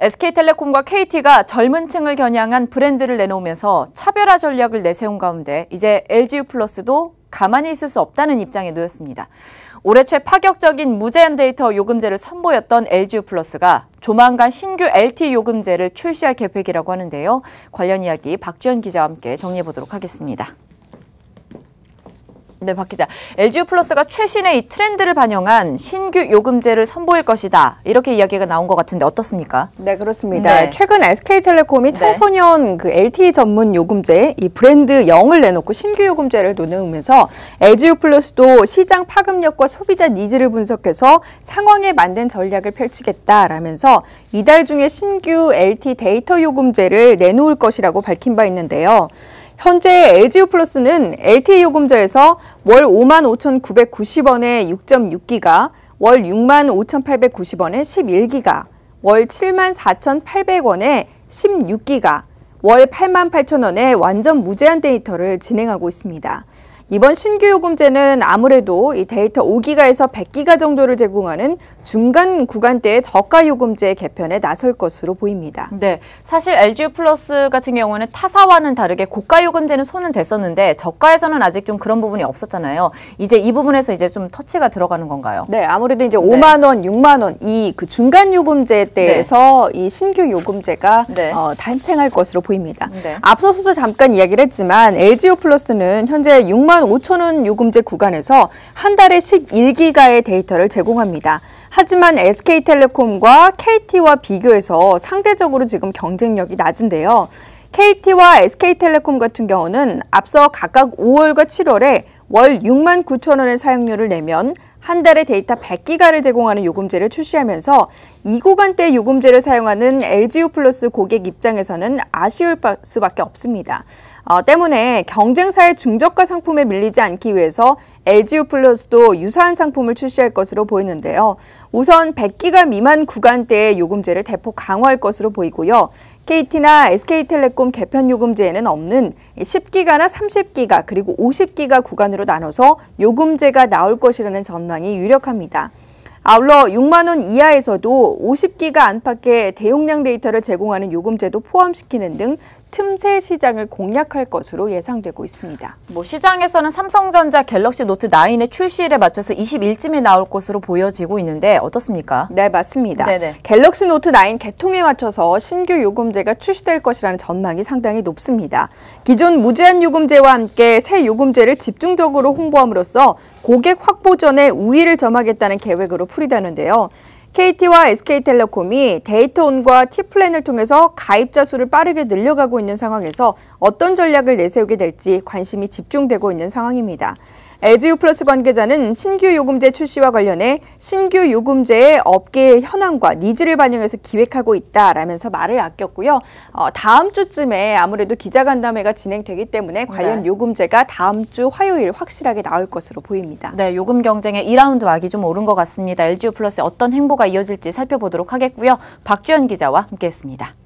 SK텔레콤과 KT가 젊은 층을 겨냥한 브랜드를 내놓으면서 차별화 전략을 내세운 가운데 이제 LG유플러스도 가만히 있을 수 없다는 입장에 놓였습니다. 올해 초 파격적인 무제한 데이터 요금제를 선보였던 LG유플러스가 조만간 신규 LTE 요금제를 출시할 계획이라고 하는데요. 관련 이야기 박주연 기자와 함께 정리해보도록 하겠습니다. 네, 박 기자. LG유플러스가 최신의 이 트렌드를 반영한 신규 요금제를 선보일 것이다. 이렇게 이야기가 나온 것 같은데 어떻습니까? 네, 그렇습니다. 네. 최근 SK텔레콤이 청소년 LTE 전문 요금제 이 브랜드 0을 내놓고 신규 요금제를 내놓으면서 LG유플러스도 시장 파급력과 소비자 니즈를 분석해서 상황에 맞는 전략을 펼치겠다라면서 이달 중에 신규 LTE 데이터 요금제를 내놓을 것이라고 밝힌 바 있는데요. 현재 LG유플러스는 LTE 요금제에서 월 55,990원에 6.6기가, 월 65,890원에 11기가, 월 74,800원에 16기가, 월 88,000원에 완전 무제한 데이터를 진행하고 있습니다. 이번 신규 요금제는 아무래도 이 데이터 5기가에서 100기가 정도를 제공하는 중간 구간대의 저가 요금제 개편에 나설 것으로 보입니다. 네, 사실 LG유플러스 같은 경우는 타사와는 다르게 고가 요금제는 손은 댔었는데 저가에서는 아직 좀 그런 부분이 없었잖아요. 이제 이 부분에서 이제 좀 터치가 들어가는 건가요? 네, 아무래도 이제 5만 원, 6만 원 이 그 중간 요금제 대에서 이 신규 요금제가 탄생할 것으로 보입니다. 앞서서도 잠깐 이야기를 했지만 LG유플러스는 현재 6만 5천 원 요금제 구간에서 한 달에 11기가의 데이터를 제공합니다. 하지만 SK텔레콤과 KT와 비교해서 상대적으로 지금 경쟁력이 낮은데요. KT와 SK텔레콤 같은 경우는 앞서 각각 5월과 7월에 월 6만 9천 원의 사용료를 내면 한 달에 데이터 100기가를 제공하는 요금제를 출시하면서 이 구간대 요금제를 사용하는 LG유플러스 고객 입장에서는 아쉬울 수밖에 없습니다. 때문에 경쟁사의 중저가 상품에 밀리지 않기 위해서 LG유플러스도 유사한 상품을 출시할 것으로 보이는데요. 우선 100기가 미만 구간대의 요금제를 대폭 강화할 것으로 보이고요. KT나 SK텔레콤 개편 요금제에는 없는 10기가나 30기가 그리고 50기가 구간으로 나눠서 요금제가 나올 것이라는 전망이 유력합니다. 아울러 6만 원 이하에서도 50기가 안팎의 대용량 데이터를 제공하는 요금제도 포함시키는 등 틈새 시장을 공략할 것으로 예상되고 있습니다. 시장에서는 삼성전자 갤럭시 노트 9의 출시일에 맞춰서 20일쯤에 나올 것으로 보여지고 있는데 어떻습니까? 네, 맞습니다. 네네. 갤럭시 노트 9 개통에 맞춰서 신규 요금제가 출시될 것이라는 전망이 상당히 높습니다. 기존 무제한 요금제와 함께 새 요금제를 집중적으로 홍보함으로써 고객 확보전에 우위를 점하겠다는 계획으로 풀이되는데요. KT와 SK텔레콤이 데이터온과 T플랜을 통해서 가입자 수를 빠르게 늘려가고 있는 상황에서 어떤 전략을 내세우게 될지 관심이 집중되고 있는 상황입니다. LG유플러스 관계자는 신규 요금제 출시와 관련해 신규 요금제의 업계의 현황과 니즈를 반영해서 기획하고 있다라면서 말을 아꼈고요. 다음 주쯤에 아무래도 기자간담회가 진행되기 때문에 관련 요금제가 다음 주 화요일 확실하게 나올 것으로 보입니다. 네, 요금 경쟁의 2라운드 막이 좀 오른 것 같습니다. LG유플러스의 어떤 행보가 이어질지 살펴보도록 하겠고요. 박주연 기자와 함께했습니다.